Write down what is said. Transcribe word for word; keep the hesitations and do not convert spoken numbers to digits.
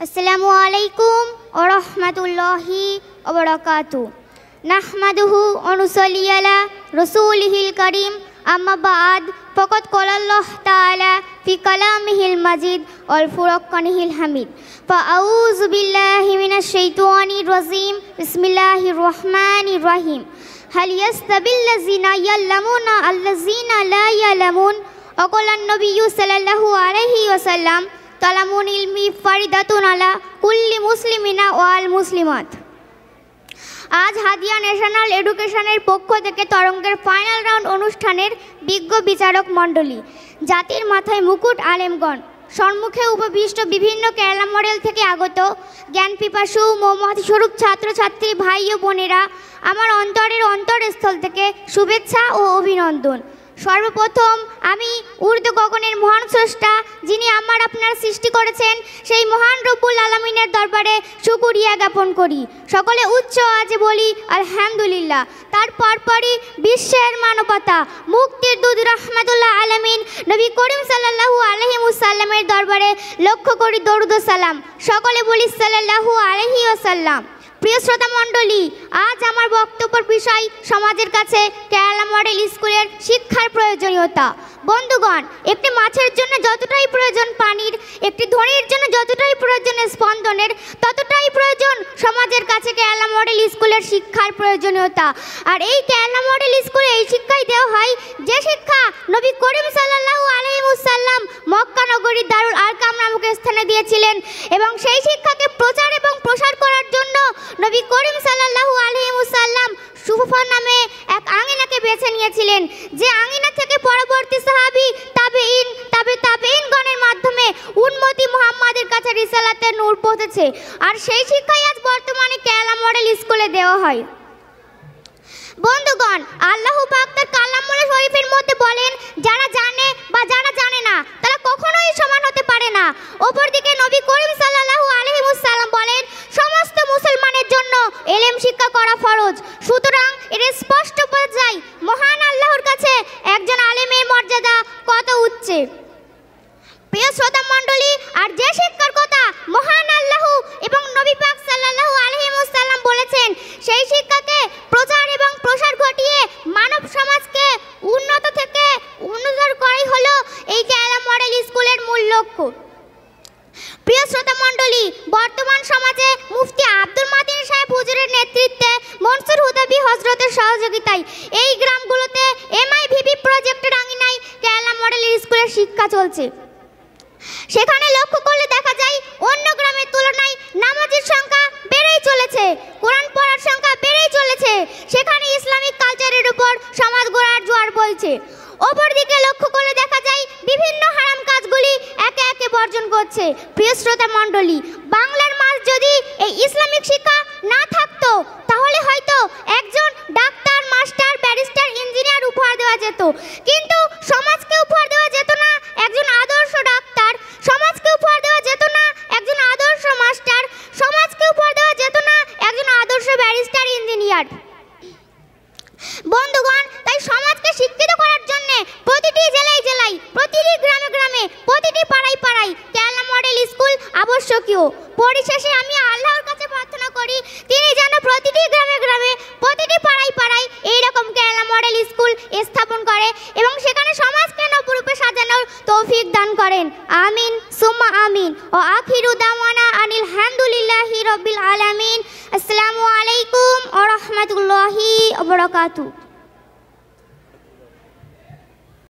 अस्सलामु अलैकुम व रहमतुल्लाहि व बरकातुहू। नहमदुहु व नुसल्ली अला रसूलिहिल करीम। अम्मा बाद फ़क़द क़ालल्लाहु तआला फ़ी कलामिहिल मजीद वल फ़ुरक़ानिहिल हमीद। फ़अऊज़ु बिल्लाहि मिनश शैतानिर रजीम। बिस्मिल्लाहिर रहमानिर रहीम। हल यस्तविल लज़ीना यअलमूना अल्लज़ीना ला यअलमून। वक़ाल अन्नबिय्यु सल्लल्लाहु अलैहि वसल्लम तलबुल इल्मी फरीदातुन अला कुल्ली मुस्लिमिना वाल मुस्लिमात। आज हादिया ন্যাশনাল এডুকেশনের পক্ষ থেকে তরঙ্গের ফাইনাল রাউন্ড অনুষ্ঠানের বিজ্ঞ বিচারক মণ্ডলী, জাতির মাথায় মুকুট আলেমগণ, সম্মুখে উপবিষ্ট বিভিন্ন কেরালা মডেল থেকে আগত জ্ঞান পিপাসু মোহাম্মদ স্বরূপ ছাত্রছাত্রী ভাই ও বোনেরা, আমার অন্তরের অন্তরস্থল থেকে শুভেচ্ছা ও অভিনন্দন। সর্বপ্রথম আমি উর্দু গগনের মহান স্রষ্টা, যিনি আমার আপনার সৃষ্টি করেছেন, সেই মহান রব্বুল আলামিনের দরবারে শুকরিয়া জ্ঞাপন করি। সকলে উচ্চ আওয়াজে বলি আলহামদুলিল্লাহ। তার পরপরই বিশ্বের মানবতা, মুক্তির দূত রাহমাতুল্লাহ আলামিন নবী করিম সাল্লাল্লাহু আলাইহি ওয়াসাল্লামের দরবারে লক্ষ করি দরুদ ও সালাম। সকলে বলি সাল্লাল্লাহু আলাইহি ওয়াসাল্লাম। প্রিয় শ্রোতা মণ্ডলী, আজ আমার বক্তব্যের বিষয় সমাজের কাছে কেরালা মডেল স্কুলের শিক্ষার প্রয়োজনীয়তা। বন্ধুগণ, একটি মাছের জন্য যতটাই প্রয়োজন পানির, একটি ধ্বনির জন্য যতটাই প্রয়োজন স্পন্দনের, ততটাই প্রয়োজন সমাজের কাছে কেরালা মডেল স্কুলের শিক্ষার প্রয়োজনীয়তা। আর এই কেরালা মডেল স্কুলে এই শিক্ষাই দেওয়া হয় যে শিক্ষা নবী করিম সাল্লাল্লাহু আলাইহি ওয়াসাল্লাম মক্কা নগরীর দারুল আরকাম নামক স্থানে দিয়েছিলেন, এবং সেই শিক্ষাকে প্রচার এবং প্রসার করার জন্য নবী করিম সাল্লাল্লাহু আলাইহি ওয়াসাল্লাম সুফা নামে এক আঙিনাকে বেছে নিয়েছিলেন, যে আঙিনা থেকে পরবর্তী সাহাবী তাবেঈন তাবে তাবেঈন গণের মাধ্যমে উম্মতি মুহাম্মাদের কাছে রিসালাতের নূর পৌঁছেছে। আর সেই শিক্ষাই আজ বর্তমানে কেরালা মডেল স্কুলে দেওয়া হয়। বন্ধুগণ, আল্লাহ পাক তার কালামুল শরীফের মধ্যে বলেন, যারা জানে বা যারা জানে না তারা কখনোই সমান হতে পারে না। অপরদিকে নবী করিম সাল্লাল্লাহু আলাইহি ওয়াসাল্লাম বলেন, সমস্ত মুসলমানের জন্য ইলম শিক্ষা করা ফরজ। সুতরাং এর স্পষ্ট বোঝা যায় মহান আল্লাহর কাছে একজন আলেমের মর্যাদা কত উচ্চ। প্রিয় শ্রোতা মণ্ডলী, আর যে শিক্ষার কথা মহান আল্লাহ এবং নবী পাক সাল্লাল্লাহু আলাইহি ওয়াসাল্লাম বলেছেন, সেই শিক্ষাকে প্রচার এবং প্রসার ঘটিয়ে মানব সমাজকে উন্নত থেকে উন্নতর করাই হলো এই কেরালা মডেল স্কুলের মূল লক্ষ্য। প্রিয় শ্রোতা মণ্ডলী, বর্তমান সমাজে মুফতি আব্দুল মাতিন সাহেব হুজুরের নেতৃত্বে মনসুর হুদাবি হজরতের সহযোগিতায় এই গ্রামগুলোতে এমআইভিবি প্রজেক্টের আঙিনায় কেরালা মডেল স্কুলের শিক্ষা চলছে। সেখানে লক্ষ্য করলে দেখা যায় অন্য গ্রামের তুলনায় নামাজের সংখ্যা বেড়েই চলেছে, কোরআন পড়ার সংখ্যা বেড়েই চলেছে। সেখানে ইসলামিক কালচারের উপর সমাজ গড়ার জোয়ার বইছে। অপরদিকে লক্ষ্য করলে দেখা যায় বিভিন্ন হারাম কাজগুলি একে একে বর্জন করছে। প্রিয় শ্রোতা মণ্ডলী, বাংলার মাঝ যদি এই ইসলামিক শিক্ষা না থাকতো, তাহলে হয়তো একজন ডাক্তার, মাস্টার, ব্যারিস্টার, ইঞ্জিনিয়ার উপহার দেওয়া যেত, কিন্তু সমাজকে উপহার দেওয়া যেত না একজন আদর্শ ডাক্তার, সমাজকে উপহার দেওয়া যেত না একজন আদর্শ মাস্টার, সমাজকে উপহার দেওয়া যেত না একজন আদর্শ ব্যারিস্টার, ইঞ্জিনিয়ার। বন্ধুগণ, তাই সমাজকে শিক্ষিত করার জন্য প্রতিটি জেলায় জেলায়, প্রতিটি গ্রামে গ্রামে, প্রতিটি পাড়ায় পাড়ায় কেরালা মডেল স্কুল আবশ্যকীয়। পরিশেষে আমি আল্লাহর কাছে প্রার্থনা করি, তিনি যেন প্রতিটি গ্রামে গ্রামে, প্রতিটি পাড়ায় পাড়ায় এইরকম কেরালা মডেল স্কুল স্থাপন করে এবং সেখানে সমাজকে নবরূপে সাজানোর তৌফিক দান করেন। আমিন সুম্মা আমিন। ও আখিরু দাওয়ানা আনিল হামদুলিল্লাহি রাব্বিল আলামিন। আসসালামু আলাইকুম ওয়া রাহমাতুল্লাহি ওয়া বারাকাতুহু।